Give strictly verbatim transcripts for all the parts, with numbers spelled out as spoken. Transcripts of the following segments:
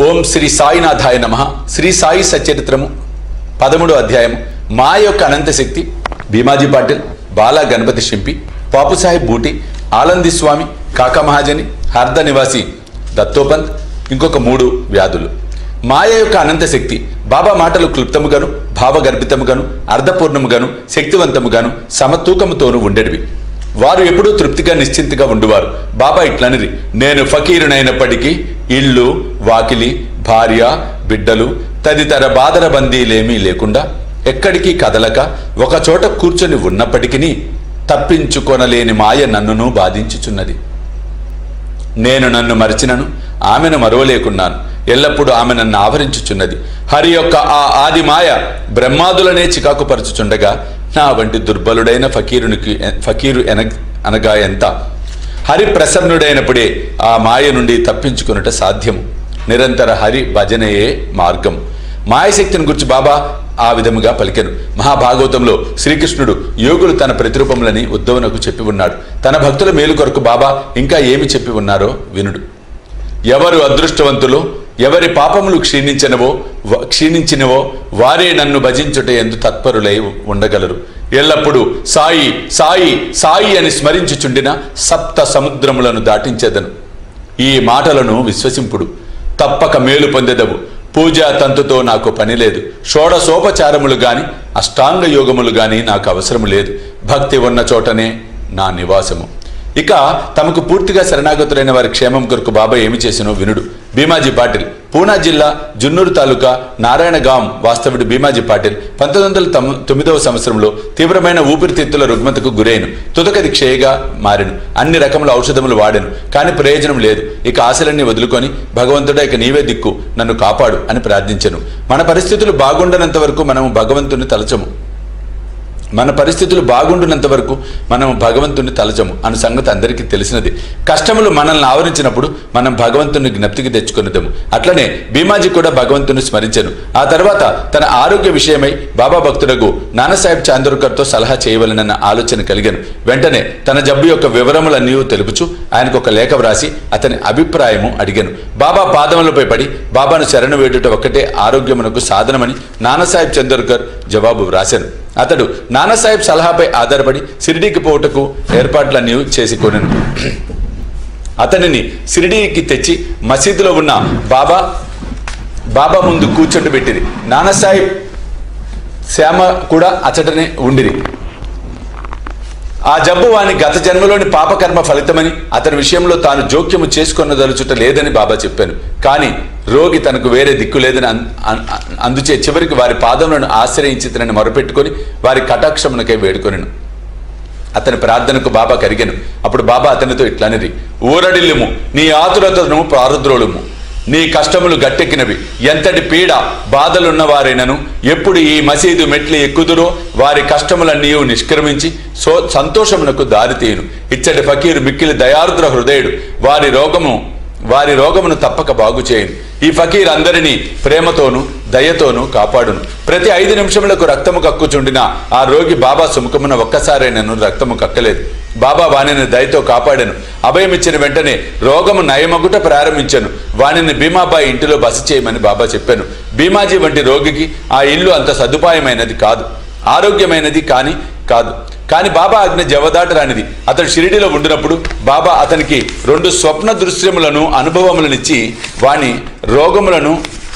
ఓం శ్రీ సాయినాథాయ నమః. శ్రీ సాయి సచరిత్రము పదమూడో అధ్యాయము. మా యొక్క అనంత శక్తి, భీమాజీ పాటిల్, బాలా గణపతి షింపి, పాపు సాహెబ్ బూటి, ఆనంది స్వామి, కాకా మహాజని, హర్ద నివాసి దత్తోపంత్, ఇంకొక మూడు వ్యాధులు. మాయ యొక్క అనంత శక్తి బాబా మాటలు క్లుప్తముగాను, భావగర్భితముగాను, అర్ధపూర్ణముగాను, శక్తివంతముగాను, సమతూకముతోనూ ఉండేటివి. వారు ఎప్పుడూ తృప్తిగా నిశ్చింతగా ఉండువారు. బాబా ఇట్లనిరి, నేను ఫకీరునైనప్పటికీ ఇల్లు, వాకిలి, భార్య, బిడ్డలు తదితర బాధర బందీలేమీ లేకుండా ఎక్కడికి కదలక ఒకచోట కూర్చొని ఉన్నప్పటికీ తప్పించుకొనలేని మాయ నన్నును బాధించుచున్నది. నేను నన్ను మరచినను, ఆమెను మరువలేకున్నాను. ఎల్లప్పుడూ ఆమె నన్ను ఆవరించుచున్నది. హరి యొక్క ఆ ఆది మాయ బ్రహ్మాదులనే చికాకుపరచుచుండగా నా వంటి దుర్బలుడైన ఫకీరునికి ఫకీరు ఎన అనగా ఎంత? హరి ప్రసన్నుడైనప్పుడే ఆ మాయ నుండి తప్పించుకున్నట సాధ్యము. నిరంతర హరి భజనయే మార్గం. మాయశక్తిని గురించి బాబా ఆ విధముగా పలికెను. మహాభాగవతంలో శ్రీకృష్ణుడు యోగులు తన ప్రతిరూపములని ఉద్ధవునకు చెప్పి ఉన్నాడు. తన భక్తుల మేలు కొరకు బాబా ఇంకా ఏమి చెప్పి ఉన్నారో వినుడు. ఎవరు అదృష్టవంతులు, ఎవరి పాపములు క్షీణించినవో క్షీణించినవో వారే నన్ను భజించుట ఎందు తత్పరులై ఉండగలరు. ఎల్లప్పుడూ సాయి సాయి సాయి అని స్మరించుచుండిన సప్త సముద్రములను దాటించెదను. ఈ మాటలను విశ్వసింపుడు, తప్పక మేలు పొందెదవు. పూజా తంతుతో నాకు పని లేదు. షోడశోపచారములు గాని అష్టాంగ యోగములు గాని నాకు అవసరము లేదు. భక్తి ఉన్న చోటనే నా నివాసము. ఇక తమకు పూర్తిగా శరణాగతులైన వారి క్షేమం కొరకు బాబా ఏమి చేసినో వినుడు. భీమాజీ పాటిల్, పూనా జిల్లా జున్నూరు తాలూకా నారాయణగాం వాస్తవుడు భీమాజీ పాటిల్ పంతొమ్మిది వందల తొమ్మిదవ సంవత్సరంలో తీవ్రమైన ఊపిరితిత్తుల రుగ్మతకు గురైను. తుదకది క్షయగా మారెను. అన్ని రకముల ఔషధములు వాడెను, కానీ ప్రయోజనం లేదు. ఇక ఆశలన్నీ వదులుకొని, భగవంతుడా ఇక నీవే దిక్కు, నన్ను కాపాడు అని ప్రార్థించెను. మన పరిస్థితులు బాగుండనంత వరకు మనము భగవంతుని తలచము మన పరిస్థితులు బాగుండునంత వరకు మనం భగవంతుని తలచము అన్న సంగతి అందరికీ తెలిసినది. కష్టములు మనల్ని ఆవరించినప్పుడు మనం భగవంతుని జ్ఞప్తికి తెచ్చుకునేదము. అట్లనే భీమాజీ కూడా భగవంతుని స్మరించెను. ఆ తర్వాత తన ఆరోగ్య విషయమై బాబా భక్తులకు నానాసాహెబ్ చాందోర్కర్తో సలహా చేయవలనన్న ఆలోచన కలిగాను. వెంటనే తన జబ్బు యొక్క వివరములన్నీ తెలుపుచు ఆయనకు ఒక లేఖ వ్రాసి అతని అభిప్రాయము అడిగాను. బాబా పాదములపై పడి బాబాను శరణు వేడుట ఒక్కటే ఆరోగ్యమునకు సాధనమని నానాసాహెబ్ చందోర్కర్ జవాబు వ్రాశాను. అతడు నానాసాహెబ్ సలహాపై ఆధారపడి షిరిడీకి పోవుటకు ఏర్పాట్లన్నీ చేసి కొనెను. అతనిని షిరిడీకి తెచ్చి మసీదులో ఉన్న బాబా బాబా ముందు కూర్చోబెట్టింది. నానాసాహెబ్ శ్యామ కూడా అచటనే ఉండిరి. ఆ జబ్బు వాని గత జన్మలోని పాపకర్మ ఫలితమని అతని విషయంలో తాను జోక్యము చేసుకొనదలుచుట లేదని బాబా చెప్పాను. కానీ రోగి తనకు వేరే దిక్కు లేదని అందుచే చివరికి వారి పాదములను ఆశ్రయించి తనని మొరపెట్టుకొని వారి కటాక్షమునకై వేడుకొనెను. అతని ప్రార్థనకు బాబా కరిగెను. అప్పుడు బాబా అతనితో ఇట్లనిది, ఊరడిల్లుము, నీ ఆతురతను పారద్రోలుము. నీ కష్టములు గట్టెక్కినవి. ఎంతటి పీడ బాధలున్న వారైనను ఎప్పుడు ఈ మసీదు మెట్లు ఎక్కుదురో వారి కష్టములన్నీ నిష్క్రమించి సో సంతోషమునకు దారితీయును. ఇచ్చటి ఫకీరు మిక్కిలి దయార్ద్ర హృదయుడు. వారి రోగము వారి రోగమును తప్పక బాగు చేయను. ఈ ఫకీర్ అందరినీ ప్రేమతోనూ దయతోనూ కాపాడును. ప్రతి ఐదు నిమిషములకు రక్తము కక్కుచుండిన ఆ రోగి బాబా సుముఖమున ఒక్కసారైనను రక్తము కక్కలేదు. బాబా వాణిని దయతో కాపాడాను. అభయమిచ్చిన వెంటనే రోగము నయమగుట ప్రారంభించాను. వాణిని భీమాబాయి ఇంటిలో బస చేయమని బాబా చెప్పాను. భీమాజీ వంటి రోగికి ఆ ఇల్లు అంత సదుపాయమైనది కాదు, ఆరోగ్యమైనది కానీ కాదు. కానీ బాబా ఆజ్ఞ జవదాటరానిది. అతడు షిరిడీలో ఉండినప్పుడు బాబా అతనికి రెండు స్వప్న దృశ్యములను అనుభవములనిచ్చి వాని రోగములను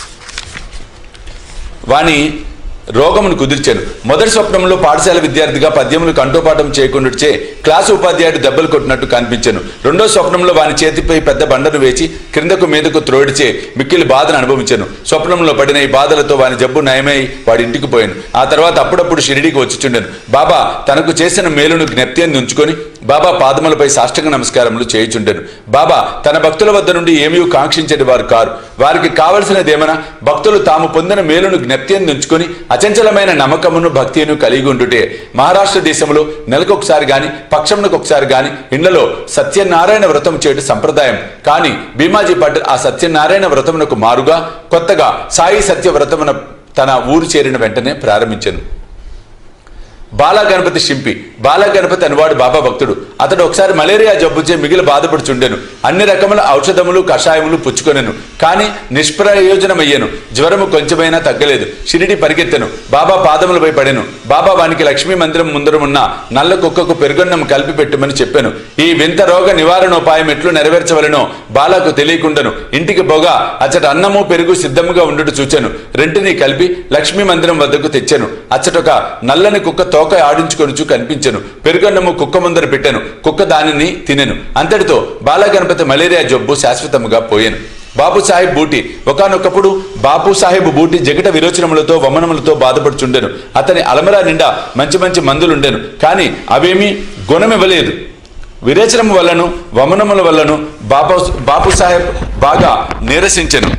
వాని రోగమును కుదిర్చాను. మొదటి స్వప్నంలో పాఠశాల విద్యార్థిగా పద్యములు కంఠోపాఠం చేయకుండాచే క్లాసు ఉపాధ్యాయుడు దెబ్బలు కొట్టినట్టు కనిపించాను. రెండో స్వప్నంలో వాని చేతిపై పెద్ద బండను వేచి క్రిందకు మీదకు త్రోడిచే మిక్కిలి బాధను అనుభవించాను. స్వప్నంలో పడిన ఈ బాధలతో వాని జబ్బు నయమై వాడి ఇంటికి పోయాను. ఆ తర్వాత అప్పుడప్పుడు షిరిడీకి వచ్చిచుండాను. బాబా తనకు చేసిన మేలును జ్ఞప్తిని ఉంచుకొని బాబా పాదములపై సాష్టాంగ నమస్కారములు చేయుచుండెను. బాబా తన భక్తుల వద్ద నుండి ఏమీ కాంక్షించేది వారు కారు. వారికి కావలసినదేమన్నా భక్తులు తాము పొందిన మేలును జ్ఞప్తిని ఉంచుకొని అచంచలమైన నమ్మకమును భక్తిను కలిగి ఉండుటే. మహారాష్ట్ర దేశంలో నెలకొకసారి గాని పక్షమునకు ఒకసారి గాని ఇండ్లలో సత్యనారాయణ వ్రతం చేయడం సంప్రదాయం. కానీ భీమాజీ పాటిల్ ఆ సత్యనారాయణ వ్రతమునకు మారుగా కొత్తగా సాయి సత్య వ్రతమున తన ఊరు చేరిన వెంటనే ప్రారంభించాను. బాలా గణపతి షింపి. బాలా గణపతి అనువాడు బాబా భక్తుడు. అతడు ఒకసారి మలేరియా జబ్బుచే మిగిలి బాధపడుచుండెను. అన్ని రకముల ఔషధములు కషాయములు పుచ్చుకొనెను, కానీ నిష్ప్రయోజనమయ్యెను. జ్వరము కొంచెమైనా తగ్గలేదు. షిరిడి పరిగెత్తెను. బాబా పాదములపై పడెను. బాబా వానికి లక్ష్మీ మందిరం ముందరమున్న నల్ల కుక్కకు పెరుగన్నం కలిపి పెట్టుమని చెప్పాను. ఈ వింత రోగ నివారణోపాయం ఎట్లు నెరవేర్చవలనో బాలాకు తెలియకుండాను ఇంటికి పోగా అచ్చట అన్నము పెరుగు సిద్ధముగా ఉండుట చూచాను. రెంటిని కలిపి లక్ష్మీ మందిరం వద్దకు తెచ్చాను. అచ్చటొక నల్లని కుక్క తోక ఆడించుకొనుచు కనిపించెను. పెరుగన్నము కుక్క ముందర పెట్టాను. కుక్క దానిని తినెను. అంతటితో బాలగణపతి మలేరియా జబ్బు శాశ్వతముగా పోయాను. బాబు సాహెబ్ బూటి. ఒకనొకప్పుడు బాపు సాహెబ్ బూటి జగట విరోచనములతో వమనములతో బాధపడుచుండెను. అతని అలమరా నిండా మంచి మంచి మందులుండెను, కానీ అవేమీ గుణమివ్వలేదు. విరేచనము వల్లను వమనముల వల్లను బాబు బాపు సాహెబ్ బాగా నీరసించెను.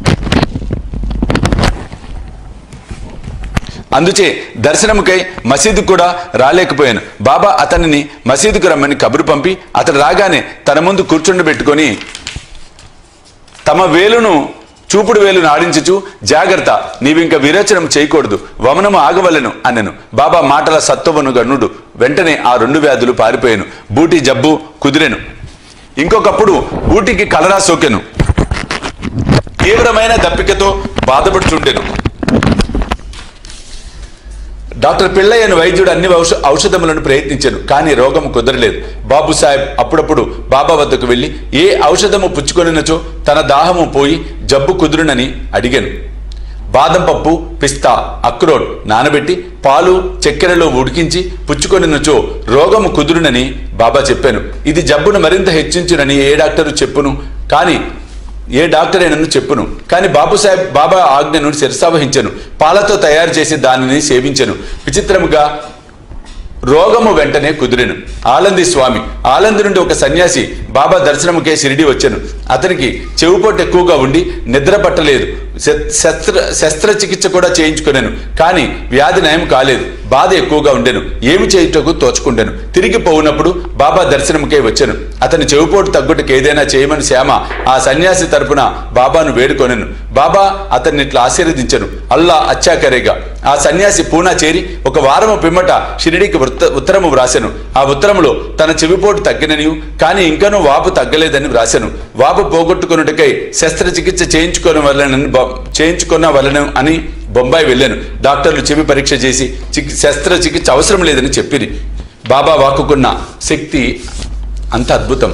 అందుచే దర్శనముకై మసీదు కూడా రాలేకపోయాను. బాబా అతనిని మసీదుకు రమ్మని కబురు పంపి అతడు రాగానే తన ముందు కూర్చుండబెట్టుకొని తమ వేలును చూపుడు వేలును ఆడించుచు, జాగ్రత్త, నీవింక విరేచనం చేయకూడదు, వమనము ఆగవలెను అనెను. బాబా మాటల సత్వమును గనుడు. వెంటనే ఆ రెండు వ్యాధులు పారిపోయాను. బూటి జబ్బు కుదిరెను. ఇంకొకప్పుడు బూటికి కలరా సోకెను. తీవ్రమైన దప్పికతో బాధపడుచుండెను. డాక్టర్ పిళ్ళయ్యను వైద్యుడు అన్ని ఔష ఔషధములను ప్రయత్నించాను, కానీ రోగము కుదరలేదు. బాబు సాహెబ్ అప్పుడప్పుడు బాబా వద్దకు వెళ్ళి ఏ ఔషధము పుచ్చుకొనినచో తన దాహము పోయి జబ్బు కుదురునని అడిగాను. బాదం పప్పు, పిస్తా, అక్రోట్ నానబెట్టి పాలు చక్కెరలో ఉడికించి పుచ్చుకొనినచో రోగము కుదురునని బాబా చెప్పాను. ఇది జబ్బును మరింత హెచ్చించునని ఏ డాక్టరు చెప్పును కానీ ఏ డాక్టర్ అయినను చెప్పును కానీ బాబు సాహెబ్ బాబా ఆజ్ఞను శిరసావహించను. పాలతో తయారు చేసి దానిని సేవించను. విచిత్రముగా రోగము వెంటనే కుదిరెను. ఆలంది స్వామి. ఆలంది నుండి ఒక సన్యాసి బాబా దర్శనముకే షిరిడి వచ్చాను. అతనికి చెవుపోటు ఎక్కువగా ఉండి నిద్ర పట్టలేదు. శస్త్ర శస్త్రచికిత్స కూడా చేయించుకున్నాను, కానీ వ్యాధి నయం కాలేదు. బాధ ఎక్కువగా ఉండెను. ఏమి చేయుటకు తోచుకుండెను. తిరిగి పోవునప్పుడు బాబా దర్శనముకే వచ్చాను. అతని చెవుపోటు తగ్గుటకు ఏదైనా చేయమని శ్యామ ఆ సన్యాసి తరపున బాబాను వేడుకొనెను. బాబా అతన్ని ఇట్లా ఆశీర్వదించను. అల్లా అచ్చాకరేగా. ఆ సన్యాసి పూనా చేరి ఒక వారము పిమ్మట షిరిడికి వృత్త ఉత్తరము వ్రాసెను. ఆ ఉత్తరములో తన చెవిపోటు తగ్గిననియు, కానీ ఇంకనూ వాపు తగ్గలేదని వ్రాసెను. వాపు పోగొట్టుకున్నట్టుకై శస్త్రచికిత్స చేయించుకోని వలనని చేయించుకున్న వలన అని బొంబాయి వెళ్ళాను. డాక్టర్లు చెవి పరీక్ష చేసి శస్త్రచికిత్స అవసరం లేదని చెప్పిరి. బాబా వాక్కుకున్న శక్తి అంత అద్భుతం.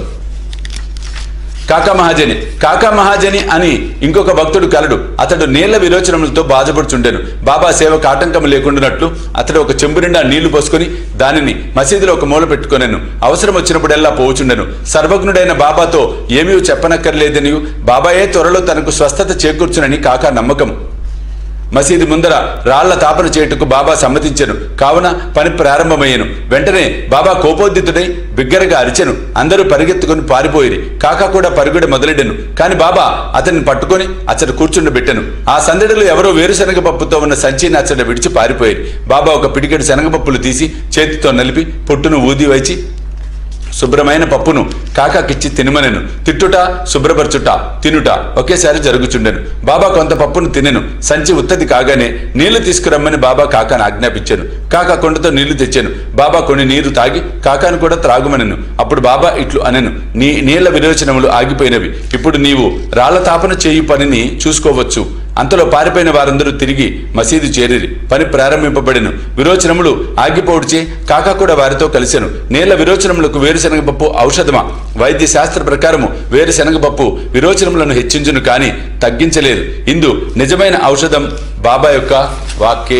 కాకా మహాజని. కాకా మహాజని అని ఇంకొక భక్తుడు కలడు. అతడు నీళ్ల విరోచనములతో బాధపడుచుండెను. బాబా సేవకు ఆటంకం లేకుండానట్లు అతడు ఒక చెంబు నిండా నీళ్లు పోసుకొని దానిని మసీదులో ఒక మూల పెట్టుకొనెను. అవసరం వచ్చినప్పుడెల్లా పోవుచుండెను. సర్వజ్ఞుడైన బాబాతో ఏమీ చెప్పనక్కర్లేదని, బాబాయే త్వరలో తనకు స్వస్థత చేకూర్చునని కాకా నమ్మకం. మసీదు ముందర రాళ్ల తాపన చేయుటకు బాబా సమ్మతించెను. కావున పని ప్రారంభమయ్యను. వెంటనే బాబా కోపోద్దితుడై బిగ్గరగా అరిచెను. అందరూ పరిగెత్తుకుని పారిపోయిరి. కాకా కూడా పరుగుడ మొదలెడెను. కాని బాబా అతన్ని పట్టుకొని అచ్చట కూర్చుండబెట్టెను. ఆ సందడిలో ఎవరో వేరుశనగ పప్పుతో ఉన్న సంచిని అచ్చట విడిచి పారిపోయిరి. బాబా ఒక పిడికెడు శనగపప్పులు తీసి చేతితో నలిపి పొట్టును ఊది వచ్చి శుభ్రమైన పప్పును కాకాకిచ్చి తినమనెను. తిట్టుట, శుభ్రపరచుట, తినుట ఒకేసారి జరుగుచుండెను. బాబా కొంత పప్పును తినెను. సంచి ఉత్తది కాగానే నీళ్లు తీసుకురమ్మని బాబా కాకాను ఆజ్ఞాపించాను. కాకా కొండతో నీళ్లు తెచ్చాను. బాబా కొన్ని నీరు తాగి కాకాను కూడా త్రాగుమనెను. అప్పుడు బాబా ఇట్లు అనెను, నీ నీళ్ల విరోచనములు ఆగిపోయినవి. ఇప్పుడు నీవు రాళ్ల తాపన చేయు పనిని చూసుకోవచ్చు. అంతలో పారిపోయిన వారందరూ తిరిగి మసీదు చేరిరి. పని ప్రారంభింపబడెను. విరోచనములు ఆగిపోవడిచే కాకా కూడా వారితో కలిసెను. నీళ్ల విరోచనములకు వేరుశనగపప్పు ఔషధమా? వైద్య శాస్త్ర ప్రకారము వేరుశనగపప్పు విరోచనములను హెచ్చించును, కానీ తగ్గించలేదు. ఇందు నిజమైన ఔషధం బాబా యొక్క వాక్యే.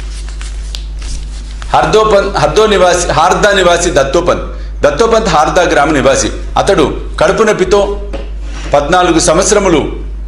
హర్దోపన్ హర్దో నివాసి హార్దా నివాసి దత్తోపంత్. దత్తోపంత్ హార్దా గ్రామ నివాసి. అతడు కడుపు నొప్పితో పద్నాలుగు సంవత్సరములు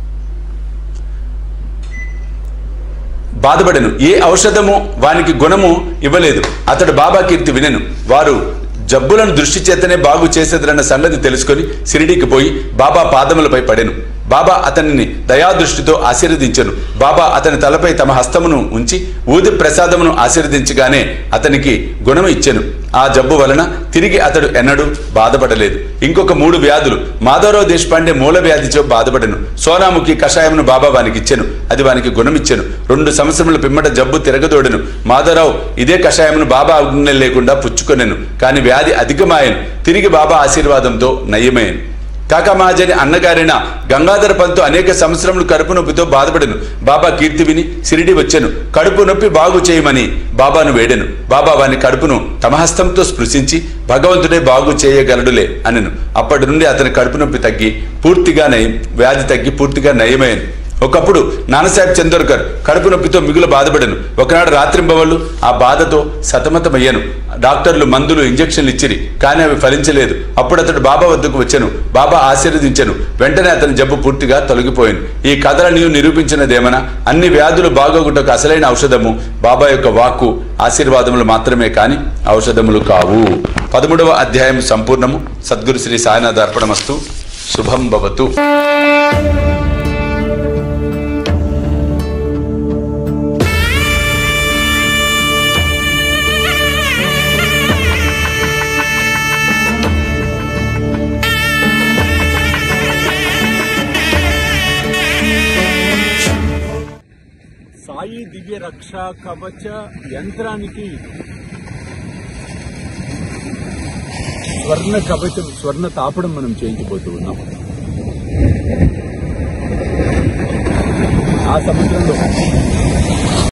బాధపడెను. ఏ ఔషధము వానికి గుణము ఇవ్వలేదు. అతడు బాబా కీర్తి వినెను. వారు జబ్బులను దృష్టి చేతనే బాగు చేసేదన్న సంగతి తెలుసుకొని షిరిడీకి పోయి బాబా పాదములపై పడెను. బాబా అతనిని దయాదృష్టితో ఆశీర్వదించెను. బాబా అతని తలపై తమ హస్తమును ఉంచి ఊది ప్రసాదమును ఆశీర్వదించగానే అతనికి గుణము ఇచ్చెను. ఆ జబ్బు వలన తిరిగి అతడు ఎన్నడూ బాధపడలేదు. ఇంకొక మూడు వ్యాధులు మాధవరావు దేశపాండే మూల వ్యాధితో బాధపడెను. సోనాముఖి కషాయమును బాబా వానికి ఇచ్చెను. అది వానికి గుణమిచ్చెను. రెండు సంవత్సరముల పిమ్మట జబ్బు తిరగదోడెను. మాధవరావు ఇదే కషాయమును బాబా ఆజ్ఞ లేకుండా పుచ్చుకొనెను. కాని వ్యాధి అధికమాయెను. తిరిగి బాబా ఆశీర్వాదంతో నయమయ్యను. కాకమాజని అన్నగారైన గంగాధర పంతు అనేక సంవత్సరములు కడుపు నొప్పితో బాధపడెను. బాబా కీర్తి విని సిరిడి వచ్చెను. కడుపు నొప్పి బాగు చేయమని బాబాను వేడెను. బాబా వాని కడుపును తమ హస్తంతో స్పృశించి భగవంతుడే బాగు చేయగలడులే అనెను. అప్పటి నుండి అతని కడుపు నొప్పి తగ్గి పూర్తిగా నయం వ్యాధి తగ్గి పూర్తిగా నయమైంది. ఒకప్పుడు నానాసాహెబ్ చందోర్కర్ కడుపు నొప్పితో మిగులు బాధపడెను. ఒకనాడు రాత్రింబవళ్ళు ఆ బాధతో సతమతమయ్యాను. డాక్టర్లు మందులు ఇంజక్షన్లు ఇచ్చిరి, కానీ అవి ఫలించలేదు. అప్పుడు అతడు బాబా వద్దకు వచ్చాను. బాబా ఆశీర్వదించెను. వెంటనే అతని జబ్బు పూర్తిగా తొలగిపోయాను. ఈ కథలను నిరూపించినదేమనా అన్ని వ్యాధులు బాగోగుటకు అసలైన ఔషధము బాబా యొక్క వాక్కు ఆశీర్వాదములు మాత్రమే కాని ఔషధములు కావు. పదమూడవ అధ్యాయం సంపూర్ణము. సద్గురు శ్రీ సాయినాథ అర్పణమస్తు. శుభం భవతు. సాయి దివ్య రక్షా కవచ యంత్రానికి స్వర్ణ కవచం స్వర్ణ తాపడం మనం చేయించబోతూ ఉన్నాం. ఆ సముద్రంలో